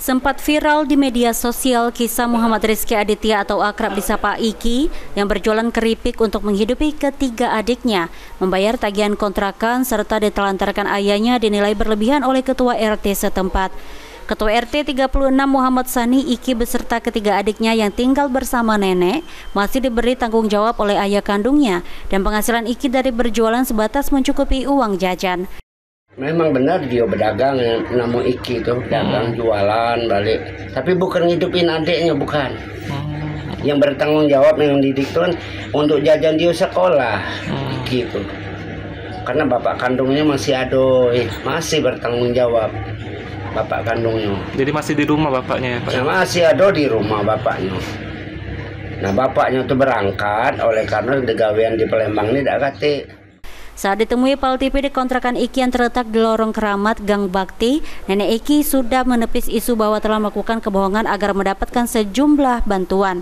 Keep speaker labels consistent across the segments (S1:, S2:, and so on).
S1: Sempat viral di media sosial kisah Muhammad Rizky Aditya atau akrab disapa Iki yang berjualan keripik untuk menghidupi ketiga adiknya, membayar tagihan kontrakan serta ditelantarkan ayahnya dinilai berlebihan oleh Ketua RT setempat. Ketua RT 36 Muhammad Sani Iki beserta ketiga adiknya yang tinggal bersama nenek masih diberi tanggung jawab oleh ayah kandungnya dan penghasilan Iki dari berjualan sebatas mencukupi uang jajan.
S2: Memang benar dia berdagang, nama Iki itu dagang jualan balik, tapi bukan ngidupin adiknya, bukan. Yang bertanggung jawab yang didik itu kan untuk jajan dia sekolah, gitu. Karena bapak kandungnya masih masih bertanggung jawab bapak kandungnya.
S3: Jadi masih di rumah bapaknya ya Pak?
S2: Ya, masih ada di rumah bapaknya. Nah bapaknya itu berangkat oleh karena degawean di Palembang ini tidak kate.
S1: Saat ditemui Pal TV di kontrakan Iki yang terletak di lorong Keramat Gang Bakti, nenek Iki sudah menepis isu bahwa telah melakukan kebohongan agar mendapatkan sejumlah bantuan.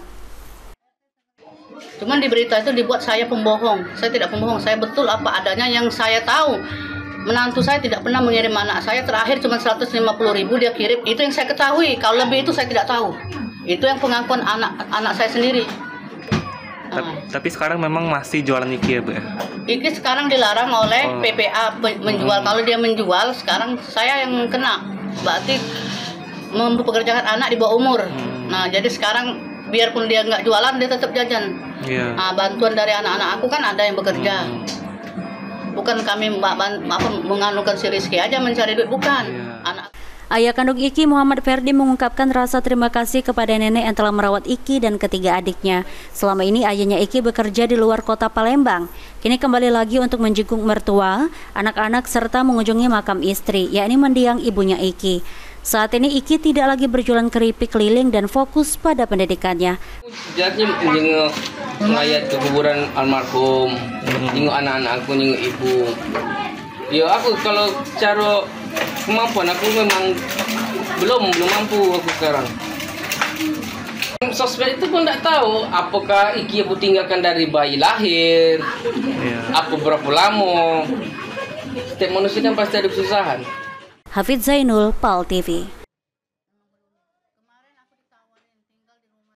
S4: Cuman di berita itu dibuat saya pembohong. Saya tidak pembohong, saya betul apa adanya yang saya tahu. Menantu saya tidak pernah mengirim anak saya, terakhir cuma 150.000 dia kirim. Itu yang saya ketahui, kalau lebih itu saya tidak tahu. Itu yang pengakuan anak saya sendiri.
S3: Tapi sekarang memang masih jualan Iki ya Bu ya?
S4: Iki sekarang dilarang oleh PPA menjual. Kalau dia menjual, sekarang saya yang kena. Berarti mempekerjakan anak di bawah umur. Nah, jadi sekarang biarpun dia nggak jualan, dia tetap jajan. Nah, bantuan dari anak-anak aku kan ada yang bekerja. Bukan kami menganukan si Rizky aja mencari duit, bukan.
S1: Ayah kandung Iki, Muhammad Ferdi, mengungkapkan rasa terima kasih kepada nenek yang telah merawat Iki dan ketiga adiknya. Selama ini ayahnya Iki bekerja di luar kota Palembang. Kini kembali lagi untuk menjenguk mertua, anak-anak serta mengunjungi makam istri, yakni mendiang ibunya Iki. Saat ini Iki tidak lagi berjualan keripik keliling dan fokus pada pendidikannya.
S5: Jadinya menjenguk mayat ke kuburan almarhum, jenguk anak-anak aku, jenguk ibu. Ya aku kalau cara kemampuan aku memang belum mampu aku sekarang. Sosmed itu pun tidak tahu apakah Iki aku tinggalkan dari bayi lahir, apa berapa lama. Setiap manusia kan pasti ada kesusahan.
S1: Hafidz Zainul, Pal TV.